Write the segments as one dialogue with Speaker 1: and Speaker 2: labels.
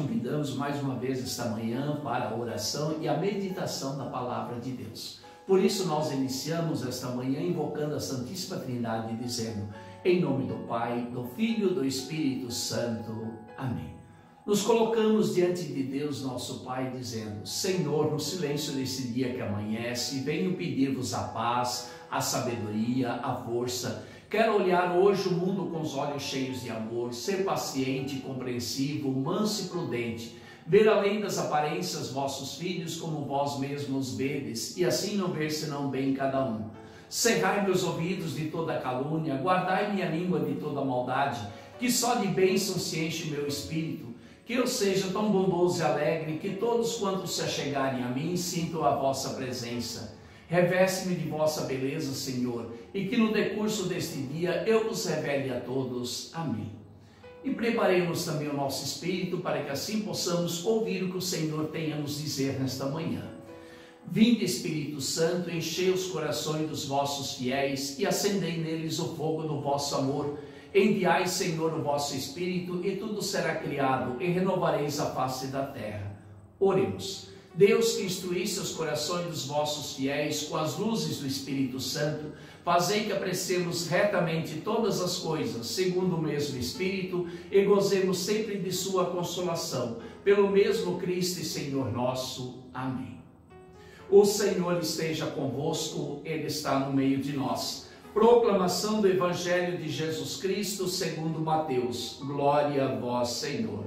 Speaker 1: convidamos mais uma vez esta manhã para a oração e a meditação da Palavra de Deus. Por isso nós iniciamos esta manhã invocando a Santíssima Trindade, dizendo: em nome do Pai, do Filho e do Espírito Santo. Amém. Nos colocamos diante de Deus, nosso Pai, dizendo: Senhor, no silêncio desse dia que amanhece, venho pedir-vos a paz, a sabedoria, a força. Quero olhar hoje o mundo com os olhos cheios de amor, ser paciente, compreensivo, manso e prudente, ver além das aparências vossos filhos como vós mesmos vedes, e assim não ver senão bem cada um. Cerrai meus ouvidos de toda calúnia, guardai minha língua de toda maldade, que só de bênção se enche meu espírito, que eu seja tão bondoso e alegre, que todos quantos se achegarem a mim sintam a vossa presença. Reveste-me de vossa beleza, Senhor, e que no decurso deste dia eu vos revele a todos. Amém. E preparemos também o nosso espírito para que assim possamos ouvir o que o Senhor tem a nos dizer nesta manhã. Vinde, Espírito Santo, enchei os corações dos vossos fiéis e acendei neles o fogo do vosso amor. Enviai, Senhor, o vosso Espírito, e tudo será criado, e renovareis a face da terra. Oremos. Deus, que instruísse os corações dos vossos fiéis com as luzes do Espírito Santo, fazei que apreciemos retamente todas as coisas, segundo o mesmo Espírito, e gozemos sempre de sua consolação, pelo mesmo Cristo e Senhor nosso. Amém. O Senhor esteja convosco, Ele está no meio de nós. Proclamação do Evangelho de Jesus Cristo segundo Mateus. Glória a vós, Senhor.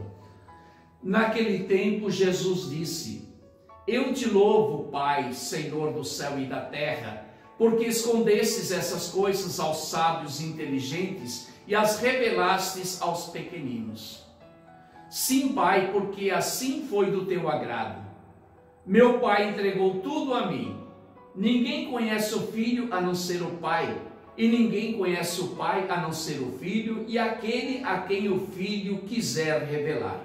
Speaker 1: Naquele tempo Jesus disse: eu te louvo, Pai, Senhor do céu e da terra, porque escondestes essas coisas aos sábios e inteligentes e as revelastes aos pequeninos. Sim, Pai, porque assim foi do teu agrado. Meu Pai entregou tudo a mim. Ninguém conhece o Filho a não ser o Pai, e ninguém conhece o Pai a não ser o Filho e aquele a quem o Filho quiser revelar.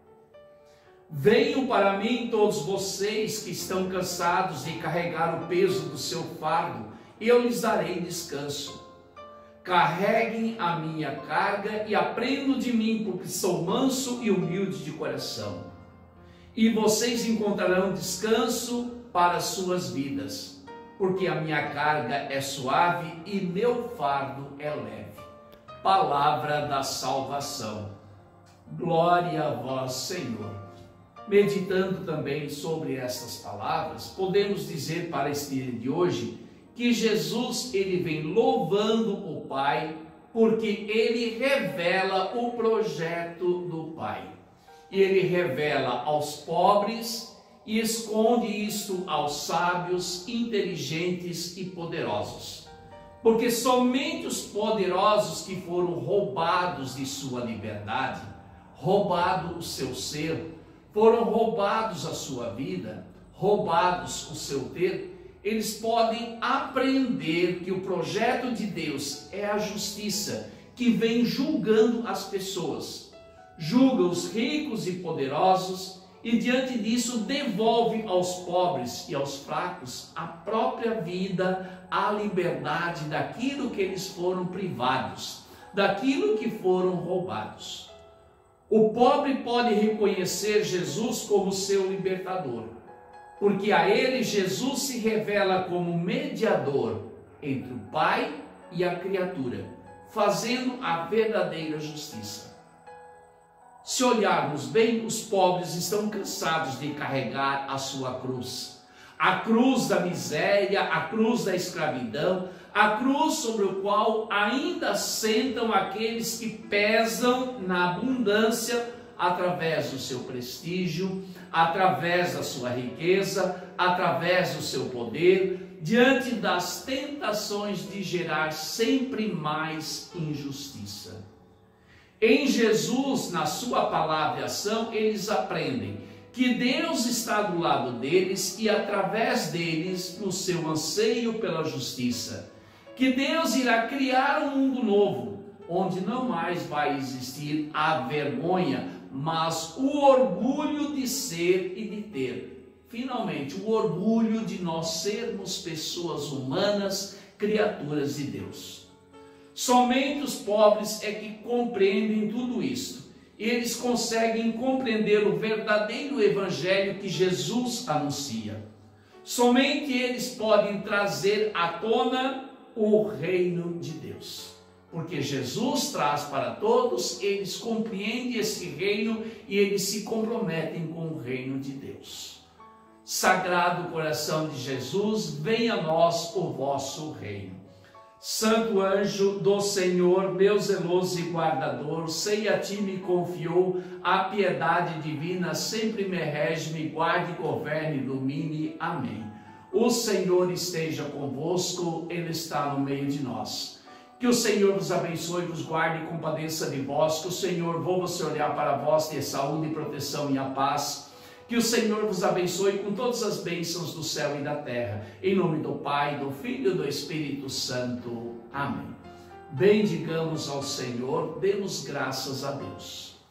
Speaker 1: Venham para mim todos vocês que estão cansados de carregar o peso do seu fardo, e eu lhes darei descanso. Carreguem a minha carga e aprendam de mim, porque sou manso e humilde de coração. E vocês encontrarão descanso para as suas vidas, porque a minha carga é suave e meu fardo é leve. Palavra da salvação. Glória a vós, Senhor. Meditando também sobre estas palavras, podemos dizer para este dia de hoje que Jesus ele vem louvando o Pai porque ele revela o projeto do Pai. E ele revela aos pobres e esconde isto aos sábios, inteligentes e poderosos. Porque somente os poderosos que foram roubados de sua liberdade, roubado o seu ser, foram roubados a sua vida, roubados o seu ter, eles podem aprender que o projeto de Deus é a justiça, que vem julgando as pessoas, julga os ricos e poderosos, e diante disso devolve aos pobres e aos fracos a própria vida, a liberdade daquilo que eles foram privados, daquilo que foram roubados. O pobre pode reconhecer Jesus como seu libertador, porque a ele Jesus se revela como mediador entre o Pai e a criatura, fazendo a verdadeira justiça. Se olharmos bem, os pobres estão cansados de carregar a sua cruz. A cruz da miséria, a cruz da escravidão, a cruz sobre o qual ainda sentam aqueles que pesam na abundância através do seu prestígio, através da sua riqueza, através do seu poder, diante das tentações de gerar sempre mais injustiça. Em Jesus, na sua palavra e ação, eles aprendem que Deus está do lado deles e através deles no seu anseio pela justiça. Que Deus irá criar um mundo novo, onde não mais vai existir a vergonha, mas o orgulho de ser e de ter. Finalmente, o orgulho de nós sermos pessoas humanas, criaturas de Deus. Somente os pobres é que compreendem tudo isto eles conseguem compreender o verdadeiro evangelho que Jesus anuncia. Somente eles podem trazer à tona o reino de Deus. Porque Jesus traz para todos, eles compreendem esse reino e eles se comprometem com o reino de Deus. Sagrado coração de Jesus, venha a nós o vosso reino. Santo anjo do Senhor, meu zeloso e guardador, sei a ti me confiou a piedade divina, sempre me rege, me guarde, governe, ilumine. Amém. O Senhor esteja convosco, Ele está no meio de nós. Que o Senhor vos abençoe, vos guarde e compadeça de vós, que o Senhor volva se olhar para vós, ter saúde, proteção e a paz. Que o Senhor vos abençoe com todas as bênçãos do céu e da terra. Em nome do Pai, do Filho e do Espírito Santo. Amém. Bendigamos ao Senhor, demos graças a Deus.